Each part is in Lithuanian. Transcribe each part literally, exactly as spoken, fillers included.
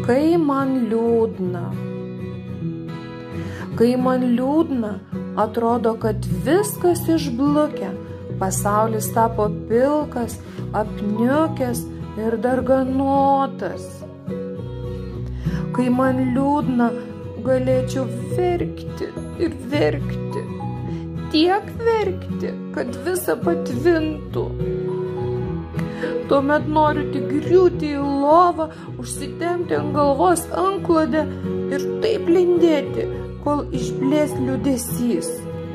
Kai man liūdna. Kai man liūdna, atrodo, kad viskas išblukę, pasaulis tapo pilkas, apniukęs ir darganotas. Kai man liūdna, galėčiau verkti ir verkti, tiek verkti, kad visa patvintų. Tuomet noriu tik griūti į lovą, užsitempti ant galvos antklodę ir taip lindėti, kol išblės liūdesys.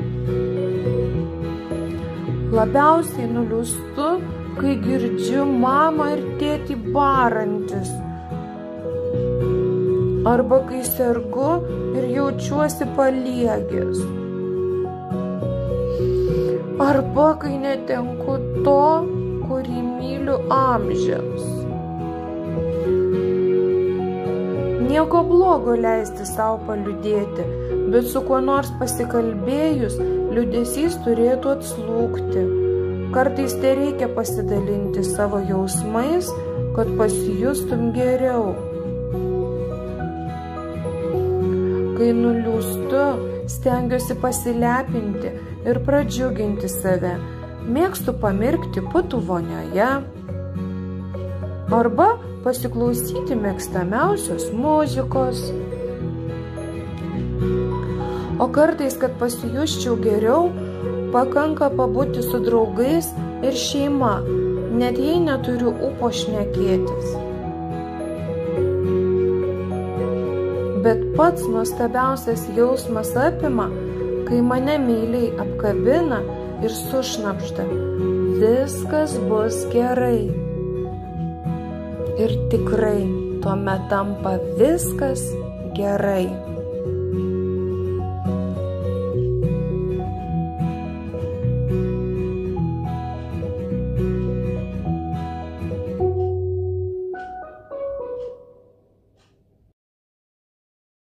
Labiausiai nuliūstu, kai girdžiu mamą ir tėtį barantis. Arba kai sergu ir jaučiuosi paliegęs. Arba kai netenku to, kurį myliu amžiams. Nieko blogo leisti savo paliūdėti, bet su kuo nors pasikalbėjus, liūdesys turėtų atslūgti. Kartais tereikia pasidalinti savo jausmais, kad pasijustum geriau. Kai nuliūstu, stengiuosi pasilepinti ir pradžiuginti save. Mėgstu pamirkti putų vonioje arba pasiklausyti mėgstamiausios muzikos. O kartais, kad pasijusčiau geriau, pakanka pabūti su draugais ir šeima, net jei neturiu ūpo šnekėtis. Bet pats nuostabiausias jausmas apima, kai mane meiliai apkabina ir sušnabžda: viskas bus gerai. Ir tikrai tuomet tampa viskas gerai.